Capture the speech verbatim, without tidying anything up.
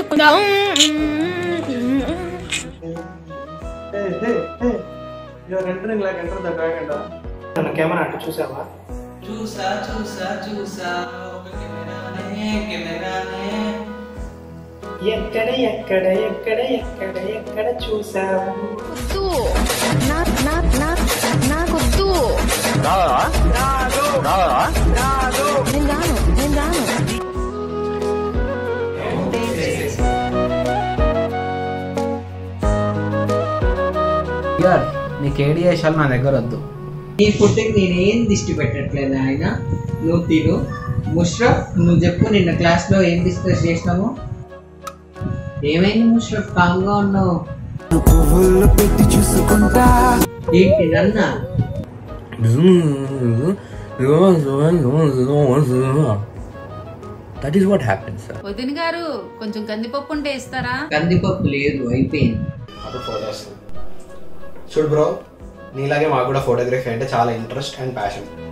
Camera అంటే చూసావా? చూసా చూసా చూసా ఎక్కడ ఎక్కడ ఎక్కడ ఎక్కడ ఎక్కడ చూసావు? నీకు ఏడి వేసాలు నా దగ్గర వద్దు. నీ ఫుడ్కి నేనేం దిష్టి పెట్టట్లేదు ఆయన, నువ్వు తిను. ముష్రఫ్ నువ్వు చెప్పు, నిన్న క్లాస్లో ఏం డిస్కస్ చేసినావు? ఏమైంది ముష్రఫ్, కామ్గా ఉన్నావు? ఏంటి నన్న? That is what happens, sir. వదిన గారు కొంచెం కందిపప్పు ఉంటే ఇస్తారా? కందిపప్పు లేదు, అయిపోయింది. అప్పుడు ఫోటోస్ చూడు బ్రో, నీలాగే మాకు కూడా ఫోటోగ్రఫీ అంటే చాలా ఇంట్రెస్ట్ అండ్ ప్యాషన్.